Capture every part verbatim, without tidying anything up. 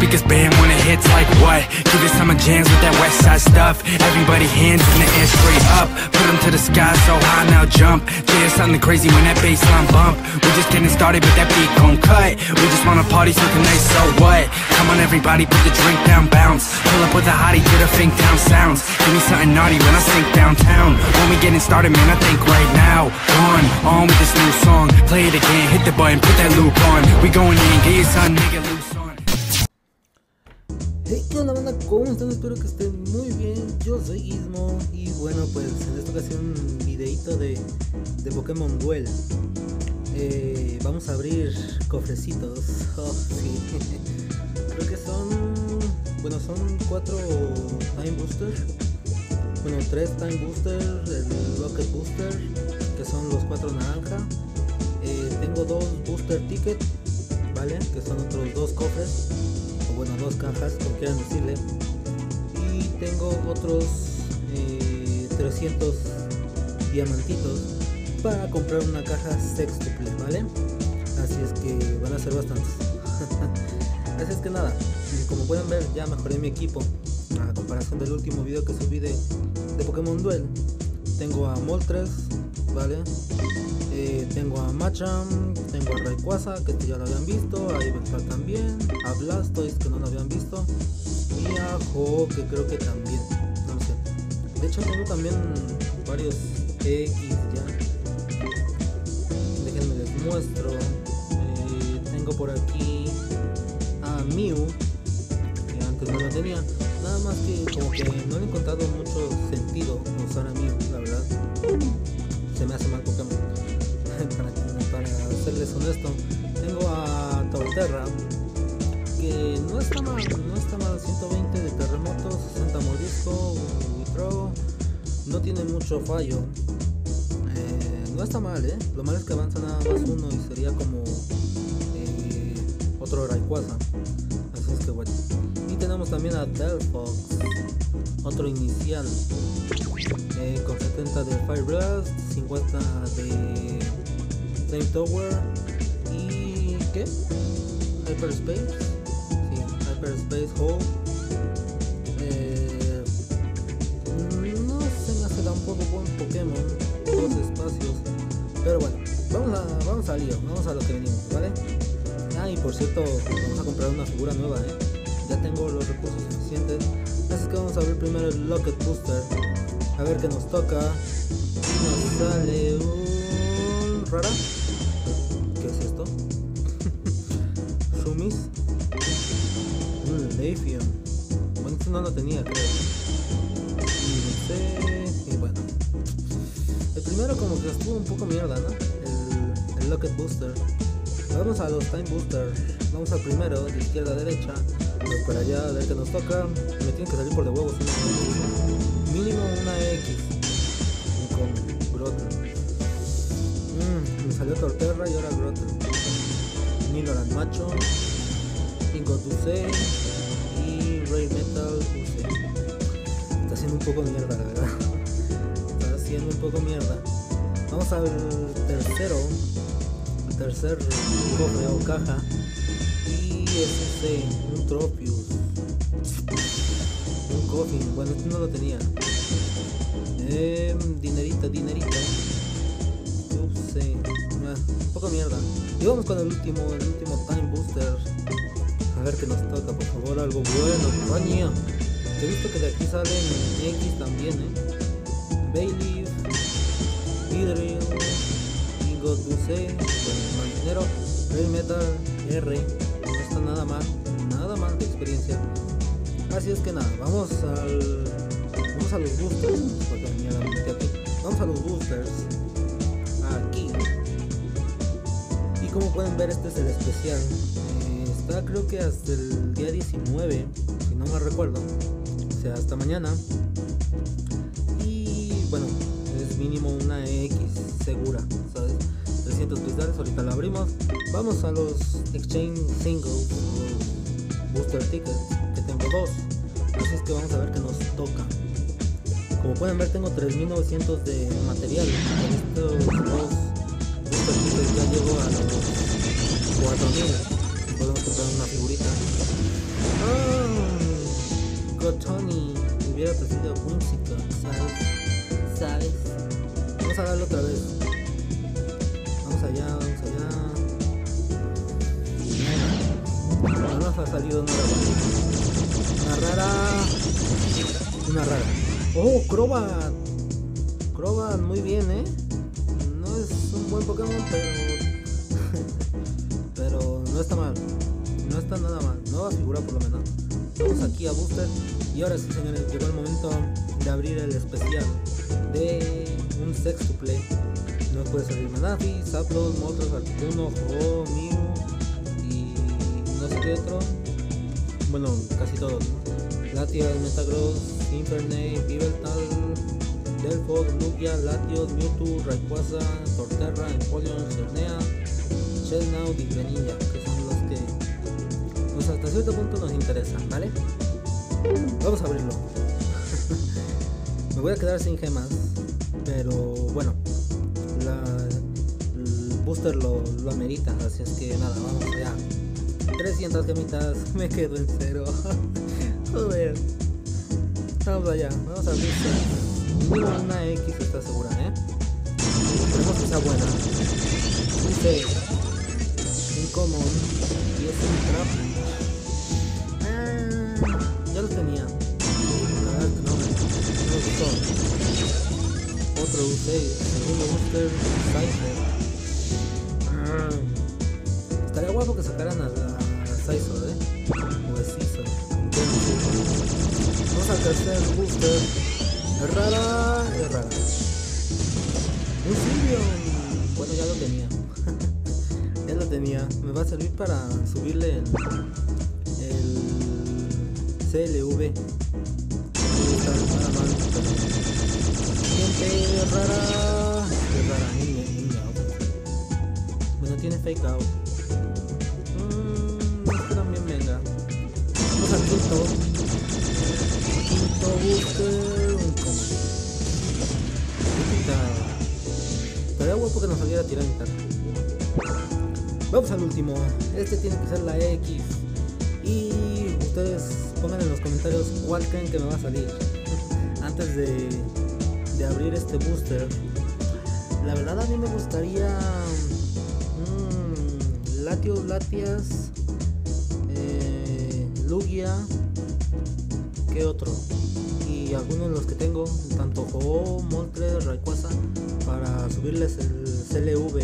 speakers bam when it hits like what? Give it some jams with that west side stuff. Everybody hands in the air straight up. Put them to the sky so high now jump. Jay, something crazy when that bassline bump. We just getting started but that beat gon' cut. We just wanna party so tonight, so what? Come on everybody, put the drink down, bounce. Pull up with a hottie to the Fink Town sounds. Give me something naughty when I sink downtown. When we getting started, man, I think right now. On, on with this new song. Play it again, hit the button, put that loop on. We going in, get your son, nigga, loose on. Hey, ¿qué onda, banda? ¿Cómo están? Espero que estén muy bien. Yo soy Ismo y bueno, pues en esta ocasión un videito de, de Pokémon Duel. Eh, vamos a abrir cofrecitos. Oh, sí. Creo que son, bueno, son cuatro Time Booster. Bueno, tres Time Booster, el Rocket Booster, que son los cuatro naranja. Eh, tengo dos Booster Ticket, ¿vale? Que son otros dos cofres. Bueno, dos cajas, como quieran decirle. Y tengo otros eh, trescientos diamantitos para comprar una caja sextuple, ¿vale? Así es que van a ser bastantes. Así es que nada, como pueden ver, ya mejoré mi equipo a comparación del último video que subí de, de Pokémon Duel. Tengo a Moltres, ¿vale? Eh, tengo a Machamp, tengo a Rayquaza, que este ya lo habían visto, a Ivysaur también, a Blastoise, que no lo habían visto, y a Ho, que creo que también, no sé. De hecho tengo también varios X ya. Déjenme les muestro. Eh, tengo por aquí a Mew, que antes no lo tenía. Nada más que como que no le he encontrado mucho sentido usar a Mew, la verdad. Se me hace mal Pokémon. Para, para serles honesto, tengo a Torterra, que no está mal, no está mal. Ciento veinte de terremoto, sesenta mordisco, withdraw, no tiene mucho fallo. Eh, no está mal, eh. Lo malo es que avanza nada más uno y sería como eh, otro Rayquaza. Así es que bueno. Y tenemos también a Delphox, otro inicial, eh, con setenta de Fire Blast, cincuenta de Flame Tower y ¿qué? Hyperspace, sí, Hyperspace Hole. Eh, no se me hace tampoco buen Pokémon, dos espacios, pero bueno, vamos a, vamos al lío, vamos a lo que venimos, ¿vale? Ah, y por cierto, vamos a comprar una figura nueva, ¿eh? Ya tengo los recursos suficientes, así que vamos a abrir primero el Rocket Booster, a ver qué nos toca. Nos sale un rara. ¿Qué es esto? Shumis. Un Leafeon. Bueno, esto no lo tenía, creo. Y no sé. Y bueno. El primero como que estuvo un poco mierda, ¿no? El, el Rocket Booster. Vamos a los Time Booster. Vamos al primero, de izquierda a derecha. Pues para allá, a ver qué nos toca. Me tienen que salir por de huevos. ¿No? Mínimo una X. Con Grottle. Mm, me salió Torterra y ahora Grottle. Nidoran Macho, Ingot U C y Ray Metal U C. Está haciendo un poco mierda, la verdad. Está haciendo un poco mierda. Vamos al tercero. El tercer cofre o caja. Y es ese, un Tropius. Un Coffin. Bueno, este no lo tenía. Eh, dinerita, dinerita. Ups, sí. Ah, un poco mierda. Y vamos con el último, el último Time Booster. A ver qué nos toca, por favor, algo bueno. Coño. He visto que de aquí salen X también, eh. Bayleaf, Hydreigon, Ingot U C, bueno, Mantinero, Ray Metal, R. No está nada mal, nada mal de experiencia. Así es que nada, vamos al. Vamos a los boosters, porque me la metí aquí. Vamos a los boosters. Aquí. Y como pueden ver, este es el especial. Eh, está creo que hasta el día diecinueve, si no me recuerdo. O sea, hasta mañana. Y bueno, es mínimo una X segura, ¿sabes? trescientos cristales, ahorita la abrimos. Vamos a los Exchange Singles, los Booster Tickets, que tengo dos. Así es que vamos a ver qué nos toca. Como pueden ver, tengo tres mil novecientos de material. Con estos dos Booster ya llego a los cuatro mil. Podemos comprar una figurita. botecito de Whimsicott, ¿sabes? ¿Sabes? Vamos a darle otra vez. Vamos allá, vamos allá. No nos ha salido nada bonito. Una rara. Una rara. Oh, Crobat. Crobat, muy bien, eh. No es un buen Pokémon, pero. pero no está mal. No está nada mal. Nueva figura por lo menos. Vamos aquí a Booster. Y ahora sí, señores, llegó el momento de abrir el especial de un Sex to Play. Nos puede salir Manafi, Zapdos, Moltres, Articuno, Ho, Mew y no sé qué otro. Bueno, casi todos, ¿no? Latias, Metagross, Infernape, Yveltal, Delphox, Lugia, Latios, Mewtwo, Rayquaza, Torterra, Empoleon, Cernea, Shelnaut y Greninja, que son los que pues hasta cierto punto nos interesan, ¿vale? Vamos a abrirlo. Me voy a quedar sin gemas, pero bueno, la, el booster lo, lo amerita, así es que nada, vamos allá. trescientas gemitas, me quedo en cero. Joder. Vamos allá, vamos a abrir. Una X está segura, ¿eh? Esperemos que sea buena. Dice Uncommon y es un trap. Ah, ya lo tenía. A ver, no, no me gustó. Otro U seis, segundo booster, Scizor. Ah, estaría guapo que sacaran a la Scizor, ¿eh? O es Scizor. Vamos al tercer booster. Es rara, es rara. Un Sylveon. Bueno, ya lo tenía. Ya lo tenía. Me va a servir para subirle el, el C L V. Nada mal. Siguiente, rara. Es rara. Bueno, tiene fake out. Mmm, este también venga. Vamos al quinto. Quinto booster. Un combo. Estaría guapo que nos saliera a tirar en cara. Vamos al último. Este tiene que ser la X. Y ustedes pongan en los comentarios cuál creen que me va a salir antes de, de abrir este booster. La verdad a mí me gustaría mmm, Latios, Latias, eh, Lugia, ¿qué otro? Y algunos de los que tengo, tanto Ho, Moltres, Rayquaza, para subirles el C L V.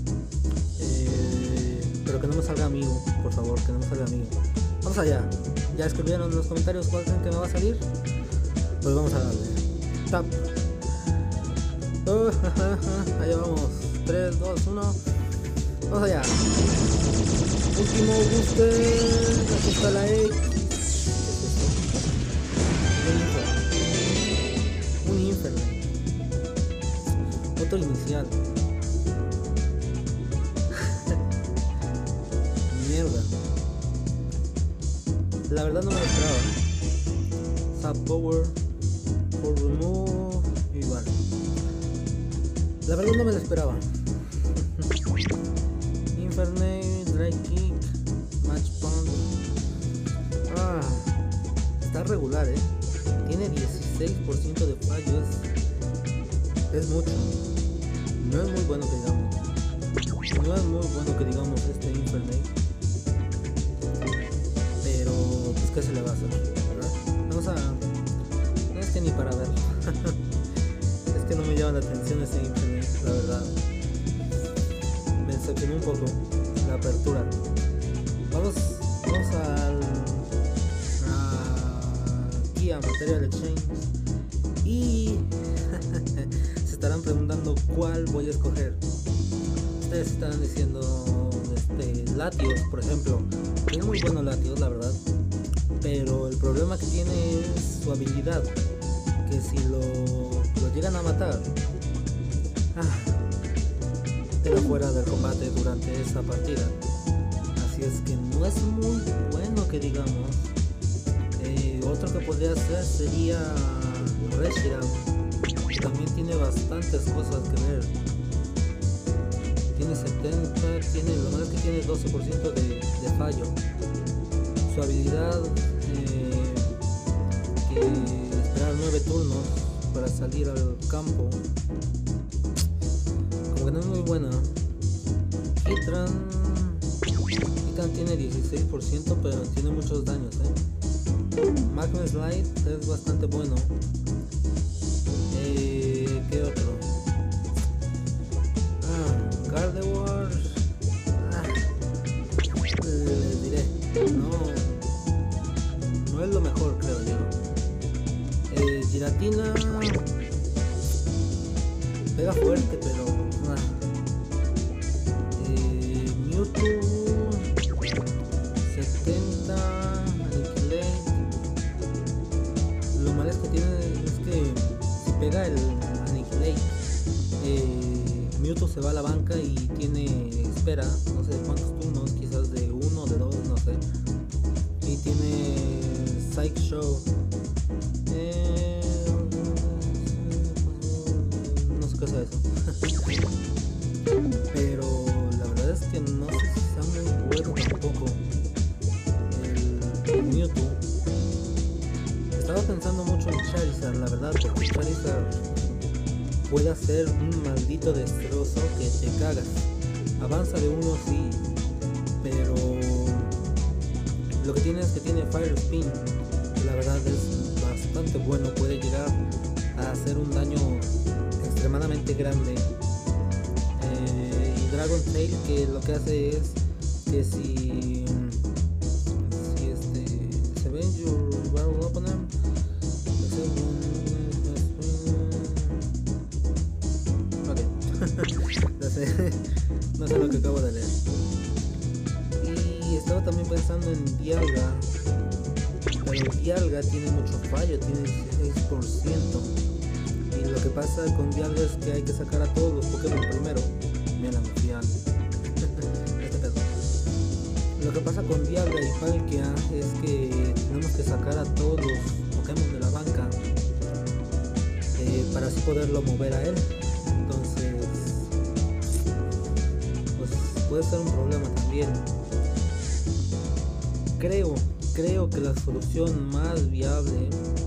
Eh, pero que no me salga amigo, por favor, que no me salga amigo. Vamos allá. Ya escribieron en los comentarios cuál creen que me va a salir. Pues vamos a darle. Tap. Oh, allá vamos. tres, dos, uno. Vamos allá. Último booster. Aquí está la X. Un Infernape. Otro inicial. Mierda. La verdad no me lo esperaba. Zap Power, For Remove y bueno. La verdad no me lo esperaba. Infernape, Dry Kick, Match Punch. Ah, está regular, eh. Tiene dieciséis por ciento de fallo, es, es mucho. No es muy bueno que digamos. No es muy bueno que digamos este Infernape. Pero pues qué se le va a hacer, ¿verdad? Vamos a... No es que ni para ver. Es que no me llama la atención ese Infernape, la verdad. Me decepcionó un poco la apertura. Vamos, vamos al... aquí a Material Exchange. Y... se estarán preguntando cuál voy a escoger. Ustedes estarán diciendo este, Latios, por ejemplo. Es muy bueno Latios, la verdad. Pero el problema que tiene es su habilidad. Que si lo, lo llegan a matar, ah, queda fuera del combate durante esa partida. Así es que no es muy bueno que digamos. Eh, otro que podría hacer sería Reshiram. También tiene bastantes cosas que ver. Tiene setenta, tiene, lo malo es que tiene doce por ciento de, de fallo. Su habilidad, eh, que esperar nueve turnos para salir al campo. Como que no es muy buena. Hitran, Hitran tiene dieciséis por ciento, pero tiene muchos daños, ¿eh? Magnus Light es bastante bueno. Eh, ¿Qué otro? Ah, Gardevoir. Ah, les diré, no, no es lo mejor, creo yo. Eh, Giratina pega fuerte, pero ah. eh, Mewtwo setenta, Aniquilate. Lo malo es que tiene es que si pega el Aniquilate, eh, Mewtwo se va a la banca y tiene espera, no sé cuántos turnos, quizás de uno, de dos, no sé. Y tiene Psych Show. Eh, no sé qué es eso. Pero la verdad es que no sé si sea muy bueno tampoco el, el Mewtwo. Estaba pensando mucho en Charizard, la verdad, porque Charizard puede hacer un maldito destrozo que te cagas. Avanza de uno sí, pero lo que tiene es que tiene Fire Spin, que la verdad es bastante bueno, puede llegar a hacer un daño extremadamente grande. Eh, y Dragon Tail, que lo que hace es que si, si este, se ven your battle opponent, no sé, no sé lo que acabo de leer. Y estaba también pensando en Dialga, pero Dialga tiene mucho fallo, tiene dieciséis por ciento. Y lo que pasa con Dialga es que hay que sacar a todos los Pokémon primero. Mira, me fui al este pedo. Lo que pasa con Dialga y Palkia es que tenemos que sacar a todos los Pokémon de la banca eh, para así poderlo mover a él. Entonces puede ser un problema también. Creo, creo que la solución más viable,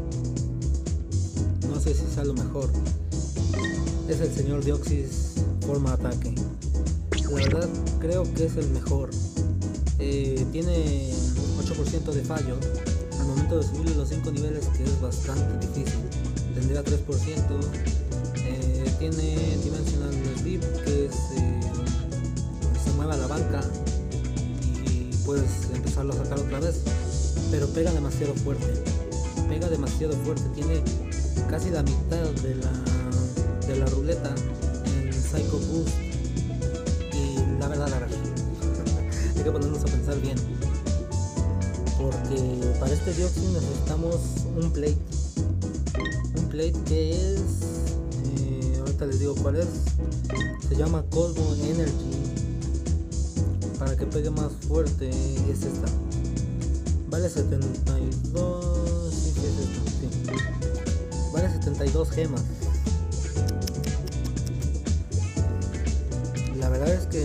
no sé si sea lo mejor, es el señor Deoxys forma ataque. La verdad creo que es el mejor. Eh, tiene ocho por ciento de fallo al momento de subirle los cinco niveles, que es bastante difícil. Tendría tres por ciento. Eh, tiene Dimensional Sleep, que es eh, mueva la banca y puedes empezarlo a sacar otra vez, pero pega demasiado fuerte, pega demasiado fuerte, tiene casi la mitad de la, de la ruleta en Psycho Boost. Y la verdad, la verdad hay que ponernos a pensar bien, porque para este Deoxys necesitamos un plate, un plate que es, eh, ahorita les digo cuál es, se llama Cosmo Energy. Para que pegue más fuerte es esta. Vale setenta y dos. Sí, sí, es esta, sí. Vale setenta y dos gemas. La verdad es que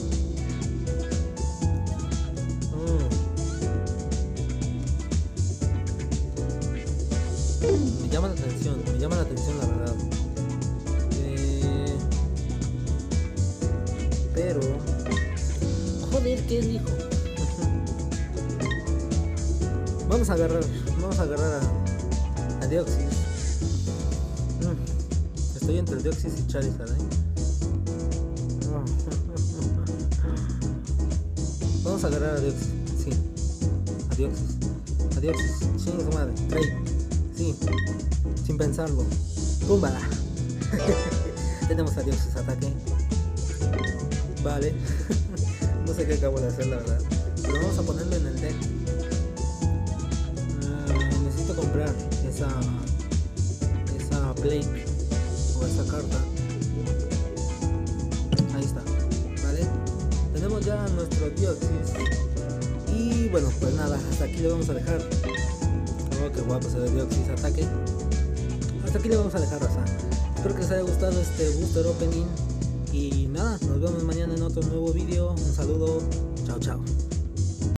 mm, me llama la atención, me llama la atención la verdad. Eh, pero joder, ¿qué elijo? Vamos a agarrar, vamos a agarrar a, a Deoxys. Mm, estoy entre Deoxys y Charizard, ¿eh? Vamos a agarrar a Deoxys, sí. A Deoxys, a Deoxys, chingue su madre, Rey, sí, sin pensarlo. ¡Púmbala! Tenemos a Deoxys ataque. Vale. No sé qué acabo de hacer, la verdad. Pero vamos a ponerlo en el deck. Uh, necesito comprar esa esa plate o esa carta. Ahí está. Vale. Tenemos ya nuestro Deoxys. Y bueno, pues nada, hasta aquí le vamos a dejar. Oh, qué guapo se ve Deoxys ataque. Hasta aquí le vamos a dejar, raza. Espero que les haya gustado este booster opening. Y nada, nos vemos mañana en otro nuevo vídeo. Un saludo, chao chao.